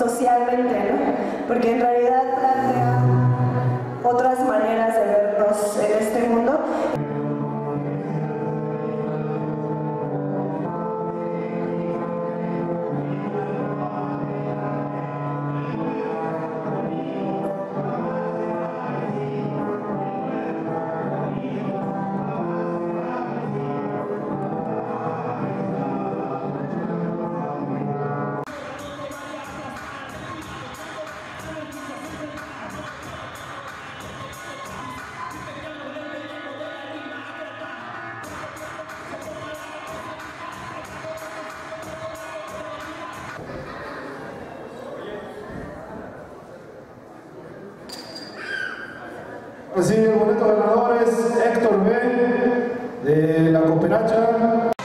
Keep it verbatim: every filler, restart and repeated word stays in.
socialmente, ¿no? Porque en realidad plantea otras maneras de vernos en este mundo. Sí, el boleto ganador es Héctor B. de La Cooperacha.